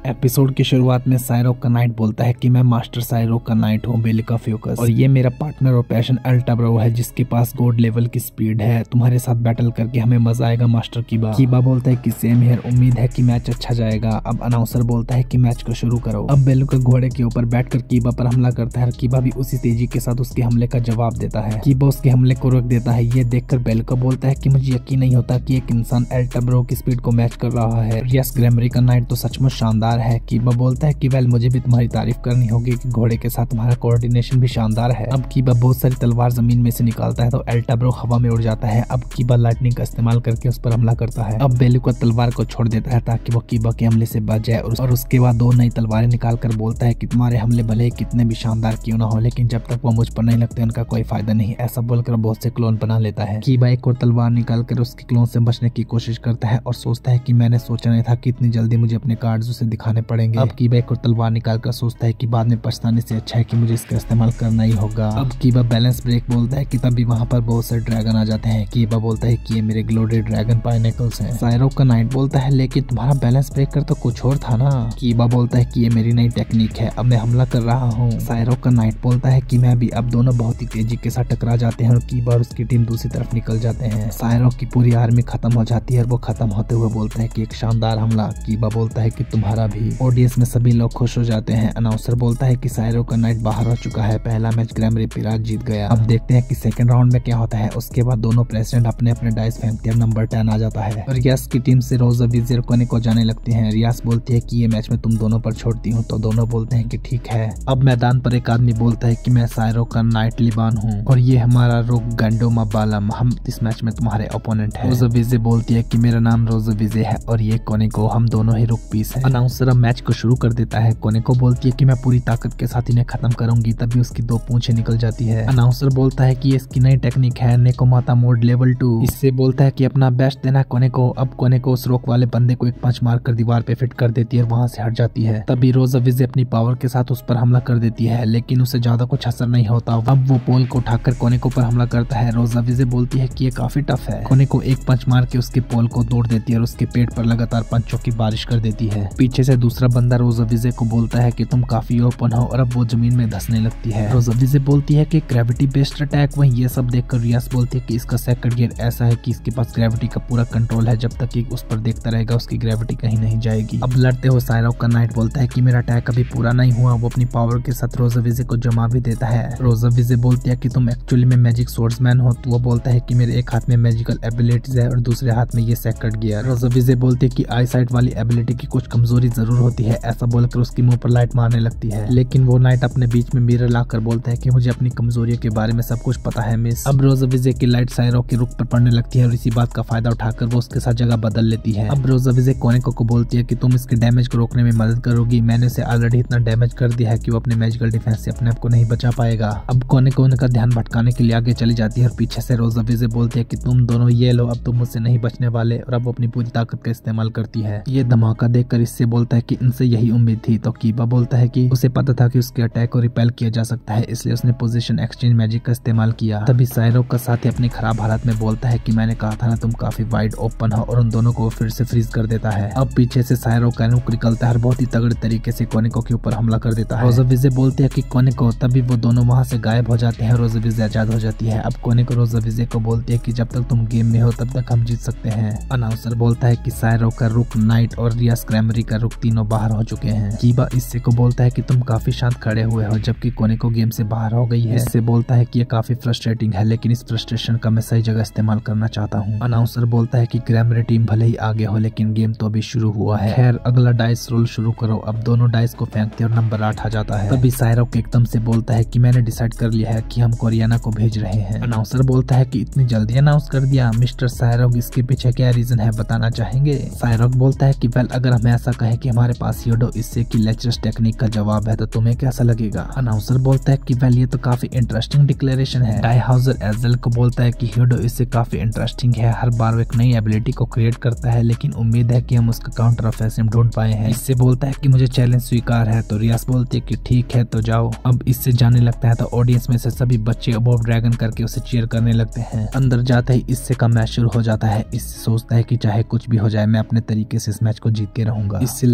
Episode की शुरुआत में साइरोक का नाइट बोलता है कि मैं मास्टर साइरोक का नाइट हूँ बेलिका फ्यूकस, और ये मेरा पार्टनर और पैशन अल्टाब्रो है जिसके पास गॉड लेवल की स्पीड है। तुम्हारे साथ बैटल करके हमें मजा आएगा मास्टर कीबा। कीबा बोलता है कि सेम हियर, उम्मीद है कि मैच अच्छा जाएगा। अब अनाउंसर बोलता है कि मैच को शुरू करो। अब बेलिका घोड़े के ऊपर बैठकर कीबा पर हमला करता है। कीबा भी उसी तेजी के साथ उसके हमले का जवाब देता है। कीबा उसके हमले को रोक देता है। ये देखकर बेलिका बोलता है कि मुझे यकीन नहीं होता कि एक इंसान अल्टाब्रो की स्पीड को मैच कर रहा है। यस, ग्रैमरी का नाइट तो सचमुच शानदार है। कीबा बोलता है कि वेल, मुझे भी तुम्हारी तारीफ करनी होगी कि घोड़े के साथ तुम्हारा कोऑर्डिनेशन भी शानदार है। अब कीबा बहुत सारी तलवार जमीन में से निकालता है तो अल्टाब्रो हवा में उड़ जाता है। अब कीबा लाइटनिंग का इस्तेमाल करके उस पर हमला करता है। अब बेलिका तलवार को छोड़ देता है ताकि वो कीबा के हमले से बच जाए, और उसके बाद दो नई तलवारें निकालकर बोलता है कि तुम्हारे हमले भले कितने भी शानदार क्यों ना हो, लेकिन जब तक वो मुझ पर नहीं लगते उनका कोई फायदा नहीं। ऐसा बोलकर बहुत से क्लोन बना लेता है। कीबा एक और तलवार निकालकर उसके क्लोन से बचने की कोशिश करता है और सोचता है कि मैंने सोचा नहीं था कि इतनी जल्दी मुझे अपने कार्ड्स उसे दिखाने पड़ेंगे। अब कीबा एक और तलवार निकालकर सोचता है कि बाद में पछताने से अच्छा है कि मुझे इसका इस्तेमाल करना ही होगा। अब कीबा बैलेंस ब्रेक बोलता है कि तभी वहाँ पर बहुत से ड्रैगन आ जाते हैं। कीबा बोलता है कि ये मेरे ग्लोडेड ड्रैगन पाइनेकल्स हैं। साइरोक का नाइट बोलता है लेकिन तुम्हारा बैलेंस ब्रेक कर तो कुछ और था ना। कीबा बोलता है कि ये मेरी नई टेक्निक है, अब मैं हमला कर रहा हूँ। साइरोक का नाइट बोलता है कि मैं भी। अब दोनों बहुत ही तेजी के साथ टकरा जाते हैं और कीबा और उसकी टीम दूसरी तरफ निकल जाते हैं। साइरोक की पूरी आर्मी खत्म हो जाती है और वो खत्म होते हुए बोलता है कि एक शानदार हमला। कीबा बोलता है कि तुम्हारा भी। ऑडियंस में सभी लोग खुश हो जाते हैं। अनाउंसर बोलता है कि साइरोक का नाइट बाहर हो चुका है। पहला मैच ग्रैमरी पिराज जीत गया। अब देखते हैं कि सेकंड राउंड में क्या होता है। उसके बाद दोनों प्रेसिडेंट अपने अपने डाइस फेंकते हैं। नंबर 10 आ जाता है। रियास की टीम से रोजा विजियर कोने को जाने लगती है। रियास बोलती है कि ये मैच में तुम दोनों पर छोड़ती हूँ, तो दोनों बोलते हैं कि ठीक है। अब मैदान पर एक आदमी बोलता है कि मैं साइरोक का नाइट लिबान हूँ और ये हमारा रुक गंडोमा बालम, हम इस मैच में तुम्हारे ओपोनेंट है। रोजा विजे बोलती है कि मेरा नाम रोजा विजे है और ये कोने को, हम दोनों ही रुक पीस है। अनाउंसर अब मैच को शुरू कर देता है। कोने को बोलती है कि मैं पूरी ताकत के साथ इन्हें खत्म करूंगी। तभी उसकी दो पूंछें निकल जाती है। अनाउंसर बोलता है कि ये इसकी नई टेक्निक है, नेको माता मोड लेवल 2। इससे बोलता है कि अपना बेस्ट देना कोने को। अब कोने को उस रोक वाले बंदे को एक पंच मारकर दीवार पे फिट कर देती है और वहां से हट जाती है। तभी रोजा विजे अपनी पावर के साथ उस पर हमला कर देती है, लेकिन उसे ज्यादा कुछ असर नहीं होता। अब वो पोल को उठाकर कोने को पर हमला करता है। रोजा विजे बोलती है कि ये काफी टफ है। कोने को एक पंच मार के उसके पोल को तोड़ देती है और उसके पेट पर लगातार पंचों की बारिश कर देती है। पीछे से दूसरा बंदा रोजा विजे को बोलता है कि तुम काफी ओपन हो, और अब वो जमीन में धंसने लगती है। रोजा विजे बोलती है कि ग्रेविटी बेस्ड अटैक। वहीं ये सब देखकर रियास बोलती है कि इसका सेकंड गियर ऐसा है कि इसके पास ग्रेविटी का पूरा कंट्रोल है। जब तक कि उस पर देखता रहेगा उसकी ग्रेविटी कहीं नहीं जाएगी। अब लड़ते हुए साइरोक का नाइट बोलता है कि मेरा अटैक अभी पूरा नहीं हुआ। वो अपनी पावर के साथ रोजा विजे को जमा भी देता है। रोजा विजे बोलती है कि तुम एक्चुअली में मैजिक सोर्समैन हो। तो वो बोलता है कि मेरे एक हाथ में मैजिकल एबिलिटीज है और दूसरे हाथ में ये सेकंड गियर। रोजा विजे बोलती है कि आई साइट वाली एबिलिटी की कुछ कमजोरी जरूर होती है। ऐसा बोलकर उसकी मुंह पर लाइट मारने लगती है, लेकिन वो नाइट अपने बीच में मिरर लाकर बोलता है कि मुझे अपनी कमजोरियों के बारे में सब कुछ पता है मिस। अब रोजा विजे की लाइट साइरोक के रुख पर पड़ने लगती है और इसी बात का फायदा उठाकर वो उसके साथ जगह बदल लेती है। अब रोजा विजे कोनेको को बोलती है कि तुम इसके डैमेज को रोकने में मदद करोगी। मैंने उसे ऑलरेडी इतना डैमेज कर दिया है कि वो अपने मैजिकल डिफेंस से अपने आप को नहीं बचा पाएगा। अब कोनेको उनका ध्यान भटकाने के लिए आगे चली जाती है और पीछे से रोजा विजे बोलती है कि तुम दोनों ये लो, अब तुम मुझसे नहीं बचने वाले, और अब वो अपनी पूरी ताकत का इस्तेमाल करती है। ये धमाका देखकर इससे बोलता है कि इनसे यही उम्मीद थी। तो कीबा बोलता है कि उसे पता था कि उसके अटैक को रिपेल किया जा सकता है, इसलिए उसने पोजीशन एक्सचेंज मैजिक का इस्तेमाल किया। तभी साइरोक का साथी अपनी खराब हालत में बोलता है कि मैंने कहा था ना तुम काफी वाइड ओपन हो, और उन दोनों को फिर से फ्रीज कर देता है। अब पीछे से साइरोक का रुख निकलता है और बहुत ही तगड़े तरीके से कोनेको के ऊपर हमला कर देता है। रोजा विजे बोलती है कि कोनेको, तभी वो दोनों वहां से गायब हो जाते हैं। रोजा विजे आजाद हो जाती है। अब कोनेको रोजा विजे को बोलती है कि जब तक तुम गेम में हो तब तक हम जीत सकते हैं। अनाउंसर बोलता है कि साइरोक का रुख, नाइट और रियास ग्रैमरी का रुख तीनों बाहर हो चुके हैं। कीबा इससे को बोलता है कि तुम काफी शांत खड़े हुए हो, जबकि कोनेको गेम से बाहर हो गई है। इससे बोलता है कि ये काफी फ्रस्ट्रेटिंग है, लेकिन इस फ्रस्ट्रेशन का मैं सही जगह इस्तेमाल करना चाहता हूँ। अनाउंसर बोलता है कि ग्रैमरी टीम भले ही आगे हो, लेकिन गेम तो अभी शुरू हुआ है। खैर, अगला डाइस रोल शुरू करो। अब दोनों डाइस को फेंकते और नंबर 8 आ जाता है। तभी साइरोक एकदम से बोलता है कि मैंने डिसाइड कर लिया है कि हम कोरियाना को भेज रहे हैं। अनाउंसर बोलता है कि इतनी जल्दी अनाउंस कर दिया मिस्टर साइरोक, इसके पीछे क्या रीजन है बताना चाहेंगे? साइरोक बोलता है कि वेल, अगर हम ऐसा कहें कि हमारे पास ह्यूडो इससे की लेचरस टेक्निक का जवाब है तो तुम्हें कैसा लगेगा? अनाउंसर बोलता है कि वेल, ये तो काफी इंटरेस्टिंग डिक्लेरेशन है। डाइहाउजर एजल को बोलता है कि ह्यूडो इससे काफी इंटरेस्टिंग है, हर बार वो एक नई एबिलिटी को क्रिएट करता है, लेकिन उम्मीद है कि हम उसका काउंटर ऑफेंसिव ढूंढ पाए हैं। इससे बोलता है कि मुझे चैलेंज स्वीकार है। तो रियास बोलती है कि ठीक है तो जाओ। अब इससे जाने लगता है तो ऑडियंस में से सभी बच्चे अबोव ड्रैगन करके उसे चीयर करने लगते हैं। अंदर जाते ही इससे का मैच शुरू हो जाता है। इससे सोचता है कि चाहे कुछ भी हो जाए मैं अपने तरीके से इस मैच को जीत के रहूंगा। इससे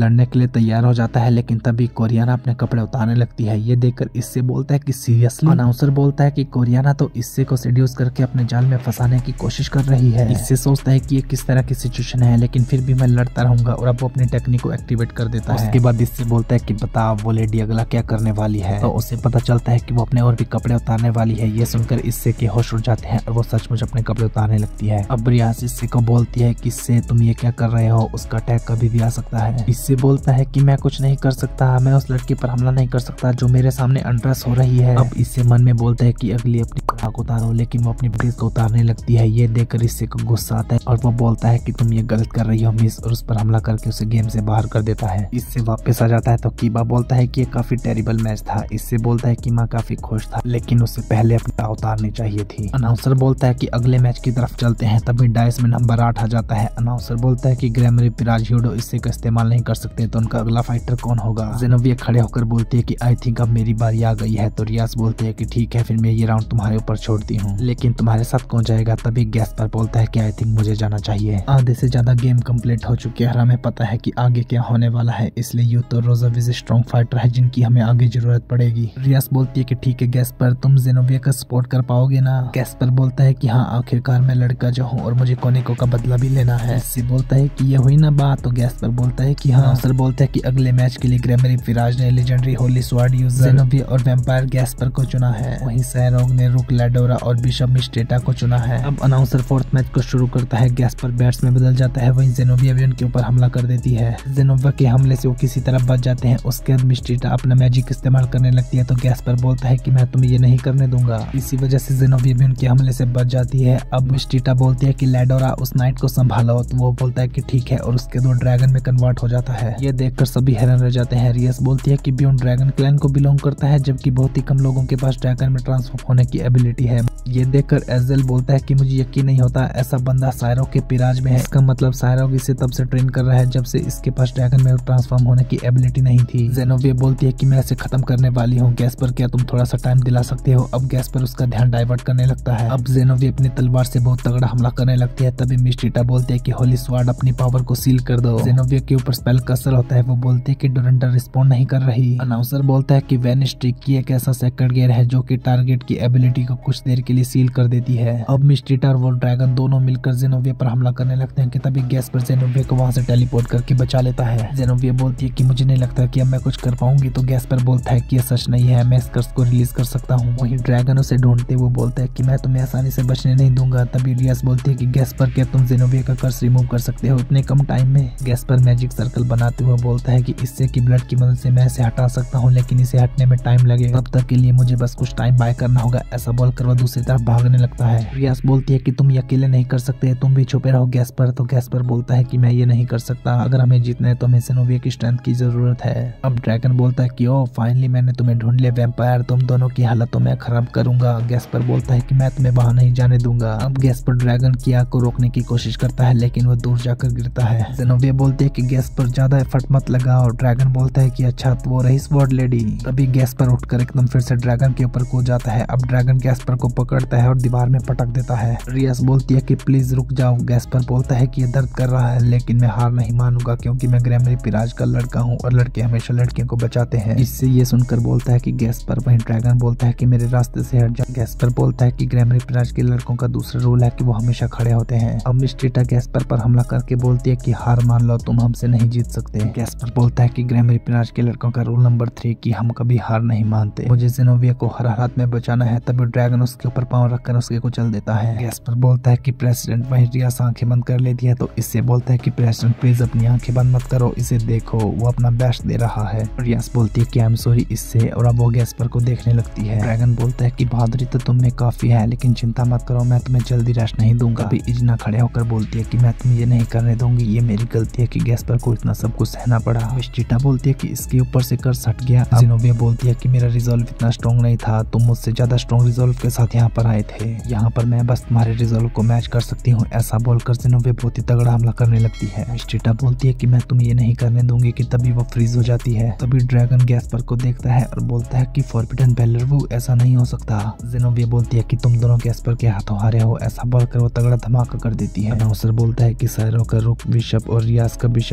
लड़ने के लिए तैयार हो जाता है, लेकिन तभी कोरियाना अपने कपड़े उतारने लगती है। ये देखकर इससे बोलता है कि सीरियसली। अनाउंसर बोलता है कि कोरियाना तो इससे को सेड्यूस करके अपने जाल में फंसाने की कोशिश कर रही है। इससे सोचता है कि ये किस तरह की सिचुएशन है, लेकिन फिर भी मैं लड़ता रहूंगा, और अब वो अपनी टेक्निक को एक्टिवेट कर देता है। उसके बाद इससे बोलता है कि बता वो लेडी अगला क्या करने वाली है। तो उसे पता चलता है कि वो अपने और भी कपड़े उतारने वाली है। ये सुनकर इससे के होश उड़ जाते हैं और वो सचमुच अपने कपड़े उतारने लगती है। अब रियाज इससे को बोलती है कि इससे तुम ये क्या कर रहे हो, उसका अटैक कभी भी आ सकता है। इससे बोलता है कि मैं कुछ नहीं कर सकता, मैं उस लड़की पर हमला नहीं कर सकता जो मेरे सामने अनड्रेस हो रही है। अब इससे मन में बोलता है कि अगली अपनी खुराक उतारो, लेकिन वो अपनी ड्रेस को उतारने लगती है। ये देखकर इससे को गुस्सा आता है और वो बोलता है कि तुम ये गलत कर रही हो मिस, और उस पर हमला करके उसे गेम से बाहर कर देता है। इससे वापस आ जाता है तो कीबा बोलता है कि ये काफी टेरिबल मैच था। इससे बोलता है कि मैं काफी खुश था, लेकिन उससे पहले अपनी उतारनी चाहिए थी। अनाउंसर बोलता है कि अगले मैच की तरफ चलते हैं। तभी डाइस में नंबर 8 आ जाता है। अनाउंसर बोलता है कि ग्रैमरी पिराज ह्यूडो इससे का इस्तेमाल नहीं कर सकते, तो उनका अगला फाइटर कौन होगा। जेनोविया खड़े होकर बोलती है कि आई थिंक अब मेरी बारी आ गई है। तो रियाज बोलते है कि ठीक है, फिर मैं ये राउंड तुम्हारे ऊपर छोड़ती हूँ, लेकिन तुम्हारे साथ कौन जाएगा। तभी गैस पर बोलता है कि आई थिंक मुझे जाना चाहिए। आधे से ज्यादा गेम कंप्लीट हो चुकी है और हमें पता है कि आगे क्या होने वाला है, इसलिए यू तो रोजा विज स्ट्रॉन्ग फाइटर है जिनकी हमें आगे जरूरत पड़ेगी। रियाज बोलती है कि ठीक है गैस पर, तुम जेनोविया का सपोर्ट कर पाओगे ना। गैस पर बोलता है कि हाँ, आखिरकार मैं लड़का जो हूँ और मुझे कोनेको का बदला भी लेना है। इससे बोलता है कि ये हुई ना बात। तो गैस पर बोलता है कि हाँ। सर बोलता है कि अगले मैच के लिए ग्रैमरी फिराज ने legendary holy sword user Xenovia और वैम्पायर गैस्पर को चुना है। वहीं सैरोग ने रुक लैडोरा और बिशप मिस्टेटा को चुना है। अब अनाउंसर फोर्थ मैच को शुरू करता है। गैस्पर बैट्स में बदल जाता है, वहीं जेनोविया भी उनके ऊपर हमला कर देती है। जेनोविया के हमले से वो किसी तरह बच जाते हैं। उसके बाद मिस्टेटा अपना मैजिक इस्तेमाल करने लगती है। तो गैस्पर बोलता है कि मैं तुम्हें ये नहीं करने दूंगा। इसी वजह से जेनोविया भी उनके हमले से बच जाती है। अब मिस्टेटा बोलती है कि लैडोरा उस नाइट को संभालो। तो वो बोलता है कि ठीक है, और उसके 2 ड्रैगन में कन्वर्ट हो जाता है। ये देखकर सभी हैरान रह जाते हैं। रियस बोलती है कि बियॉन्ड ड्रैगन क्लैन को बिलोंग करता है, जबकि बहुत ही कम लोगों के पास ड्रैगन में ट्रांसफॉर्म होने की एबिलिटी है। ये देखकर एजेल बोलता है कि मुझे यकीन नहीं होता ऐसा बंदा सायरोग के पिराज में है। इसका मतलब सायरोग इसे तब से ट्रेन कर रहा है जब से इसके पास ड्रैगन में ट्रांसफॉर्म होने की एबिलिटी नहीं थी। जेनोविया बोलती है कि मैं इसे खत्म करने वाली हूँ। गैस पर क्या तुम थोड़ा सा टाइम दिला सकते हो। अब गैस पर उसका ध्यान डाइवर्ट करने लगता है। अब जेनोविया अपनी तलवार से बहुत तगड़ा हमला करने लगती है। तभी मिस्टेटा बोलती है कि होली स्वॉर्ड अपनी पावर को सील कर दो। जेनोविया के ऊपर स्पेल का असर होता है। वो बोलती है कि डोरेंटा रिस्पॉन्ड नहीं कर रही। अनाउंसर बोलता है कि वैन स्ट्रिक की एक ऐसा सेकंड गियर है जो कि टारगेट की एबिलिटी को कुछ देर के लिए सील कर देती है। अब मिस्टेटा और वो ड्रैगन दोनों मिलकर जेनोविया पर हमला करने लगते हैं कि तभी गैस पर जेनोविया को वहां से टेलीपोर्ट करके बचा लेता है। जेनोविया बोलती है कि मुझे नहीं लगता कि अब मैं कुछ कर पाऊंगी। तो गैस पर बोलता है कि यह सच नहीं है, मैं इस कर्स को रिलीज कर सकता हूँ। वहीं ड्रैगन उसे ढूंढते वो बोलता है कि मैं तुम्हें आसानी से बचने नहीं दूंगा। तभी रियास बोलती है कि गैस पर क्या तुम जेनोविया का कर्स रिमूव कर सकते हो इतने कम टाइम में। गैस पर मैजिक सर्कल बनाते हुए बोलता है कि इससे की ब्लड की मदद से मैं इसे हटा सकता हूँ, लेकिन इसे हटने में टाइम लगेगा, तब तक के लिए मुझे बस कुछ टाइम बाय करना होगा। ऐसा बोलकर वो दूसरी तरफ भागने लगता है। रियास बोलती है कि तुम ये अकेले नहीं कर सकते, तुम भी छुपे रहो गैस पर। तो गैस पर बोलता है कि मैं ये नहीं कर सकता, अगर हमें जीतना है तो हमें जेनोविया की स्ट्रेंथ की जरूरत है। अब ड्रैगन बोलता है कि ओ फाइनली मैंने तुम्हें ढूंढ लिया वैम्पायर, तुम दोनों की हालत तो मैं खराब करूंगा। गैस पर बोलता है कि मैं तुम्हें वहां नहीं जाने दूंगा। अब गैस पर ड्रैगन की आग को रोकने की कोशिश करता है, लेकिन वो दूर जाकर गिरता है। जेनोविया बोलती है कि गैस पर ज्यादा एफर्ट मत लगाओ। ड्रैगन बोलता है कि अच्छा तो वो रही स्वॉर्ड लेडी। तभी गैस पर उठकर एकदम फिर से ड्रैगन के ऊपर कूद जाता है। अब ड्रैगन गैस पर को पकड़ता है और दीवार में पटक देता है। रियास बोलती है कि प्लीज रुक जाओ। गैस पर बोलता है कि ये दर्द कर रहा है, लेकिन मैं हार नहीं मानूंगा क्योंकि मैं ग्रैमरी पिराज का लड़का हूँ और लड़के हमेशा लड़कियों को बचाते हैं। इससे ये सुनकर बोलता है कि गैस पर। वहीं ड्रैगन बोलता है कि मेरे रास्ते से हट जा। गैस पर बोलता है कि ग्रैमरी पिराज के लड़कों का दूसरा रूल है कि वो हमेशा खड़े होते हैं। अब मिस्टेटा गैस पर हमला करके बोलती है कि हार मान लो, तुम हमसे नहीं जीत सकते। गैस पर बोलता है कि ग्रैमरी पिराज के लड़कों का रूल नंबर 3 कि हम कभी हार नहीं मानते, मुझे जेनोविया को हर हालत में बचाना है। तभी ड्रैगन उसके ऊपर पांव रखकर उसके कुचल देता है। गैस पर बोलता है कि प्रेसिडेंट। वहीं रियास आंखें बंद कर लेती है। तो इससे बोलता है कि प्रेसिडेंट प्लीज अपनी आंखें बंद मत करो, इसे देखो वो अपना बेस्ट दे रहा है। रियास बोलती है कि आई एम सॉरी इससे, और अब वो गैस पर को देखने लगती है। ड्रैगन बोलता है कि बहादुरी तो तुम में काफी है, लेकिन चिंता मत करो, मैं तुम्हें जल्दी रेस्ट नहीं दूंगा। अभी इजना खड़े होकर बोलती है कि मैं तुम्हें ये नहीं करने दूंगी, ये मेरी गलती है कि गैस पर को इतना सब कुछ सहना पड़ा। मिस्टेटा बोलती है कि इसके ऊपर से कर्स हट गया। जेनोविया बोलती है कि मेरा रिजॉल्व इतना स्ट्रॉन्ग नहीं था, तुम मुझसे ज्यादा स्ट्रॉन्ग रिजॉल्व के साथ यहाँ पर आए थे, यहाँ पर मैं बस तुम्हारे रिजॉल्व को मैच कर सकती हूँ। ऐसा बोलकर जेनोविया बहुत ही तगड़ा हमला करने लगती है। मिस्टेटा बोलती है कि मैं तुम्हें ये नहीं करने दूंगी कि तभी वो फ्रीज हो जाती है। तभी ड्रैगन गैस पर को देखता है और बोलता है कि फॉरबिडन बेलरवू ऐसा नहीं हो सकता। जेनोविया बोलती है कि तुम दोनों गैस पर के हाथों हारे हो। ऐसा बोलकर वो तगड़ा धमाका कर देती है। अनाउंसर बोलता है कि सायरों का रुक बिशप और रियास का बिशप तीनों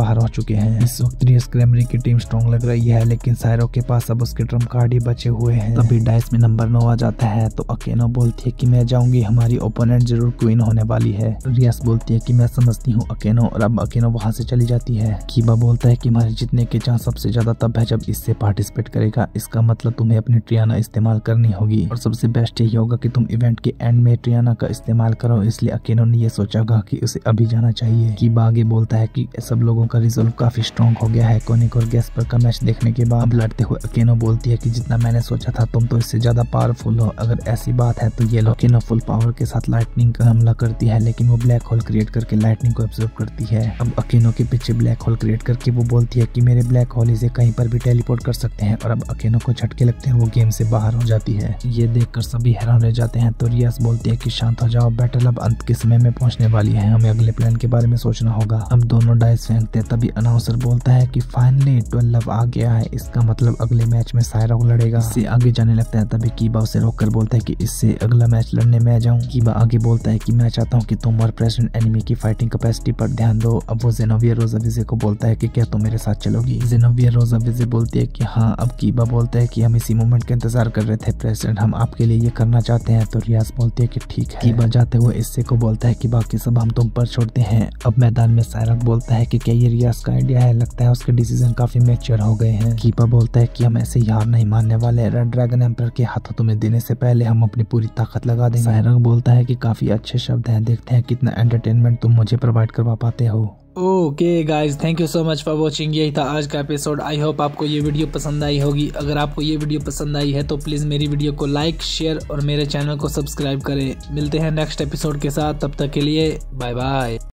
बाहर हो चुके हैं। इस वक्त रियाज क्रेमरी की टीम स्ट्रॉन्ग लग रही है, लेकिन सायरो के पास अब उसके ट्रम्प कार्ड ही बचे हुए हैं। तभी डाइस में नंबर 9 आ जाता है तो अकेनो बोलती है कि मैं जाऊंगी, हमारी ओपोनेंट जरूर क्वीन होने वाली है। रियाज बोलती है कि मैं समझती हूँ अकेनो, और अब अकेनो वहाँ से चली जाती है। कीबा बोलता है कि हमारे जीतने के चांस सबसे ज्यादा तब है जब इससे पार्टिसिपेट करेगा, इसका मतलब तुम्हें अपनी ट्रियाना इस्तेमाल करनी होगी और सबसे बेस्ट यही होगा कि तुम इवेंट के एंड में ट्रियाना का इस्तेमाल करो। इसलिए अकेनो ने ये सोचा कि उसे अभी जाना चाहिए। कीबा आगे बोलता है कि सब लोगों का रिजल्व काफी स्ट्रॉन्ग हो गया है कोनिक और गैस्पर का मैच देखने के बाद। अब लड़ते हुए अकेनो बोलती है कि जितना मैंने सोचा था तुम तो इससे ज्यादा पावरफुल हो, अगर ऐसी बात है तो ये लो। अकेनो फुल पावर के साथ लाइटनिंग का हमला करती है, लेकिन वो ब्लैक होल क्रिएट करके लाइटनिंग को एब्जॉर्ब करती है। अब अकेनो के पीछे ब्लैक होल क्रिएट करके वो बोलती है कि मेरे ब्लैक होल इसे कहीं पर भी टेलीपोर्ट कर सकते हैं, और अब अकेनो को झटके लगते हैं, वो गेम से बाहर हो जाती है। ये देखकर सभी हैरान रह जाते हैं तो रियाज बोलती है कि शांत हो जाओ, बैटल अब अंत के समय में पहुंचने वाली है, हमें अगले प्लान के बारे में सोचना होगा। अब दोनों डाइस फेंकते हैं, तभी अनाउंसर बोलता है कि फाइनली 12 आ गया है, इसका मतलब अगले मैच में सायरो लड़ेगा। इससे आगे जाने लगता है, तभी कीबा उसे रोककर बोलता है कि इससे अगला मैच लड़ने मैं जाऊं। कीबा आगे बोलता है कि मैं चाहता हूं कि तुम और प्रेसिडेंट एनिमी की फाइटिंग कैपेसिटी पर ध्यान दो। अब वो जेनोवियर रोजाविजे को बोलता है कि क्या तुम मेरे साथ चलोगी। जेनोवियर रोजाविजे बोलती है कि हाँ। अब कीबा बोलता है कि हम इसी मोमेंट का इंतजार कर रहे थे प्रेसिडेंट, हम आपके लिए ये करना चाहते हैं। तो रियाज बोलती है कि ठीक है। कीबा जाते हुए इससे को बोलता है कि बाकी सब हम तुम पर छोड़ते हैं। अब मैदान में सायरक बोलता है कि क्या ये रियाज का आइडिया है, लगता है उसके डिसीजन काफी मैच्योर हो गए हैं। कीबा बोलता है कि हम ऐसे हार नहीं मानने वाले, रेड ड्रैगन एम्पर के हाथों तुम्हें देने से पहले हम अपनी पूरी ताकत लगा देंगे। सायरक बोलता है कि काफी अच्छे शब्द हैं, देखते हैं कितना एंटरटेनमेंट तुम मुझे प्रोवाइड करवा पाते हो। Okay guys, thank you so much for watching. यही था आज का एपिसोड। आई होप आपको ये वीडियो पसंद आई होगी। अगर आपको ये वीडियो पसंद आई है तो प्लीज़ मेरी वीडियो को लाइक, शेयर और मेरे चैनल को सब्सक्राइब करें। मिलते हैं नेक्स्ट एपिसोड के साथ, तब तक के लिए बाय बाय।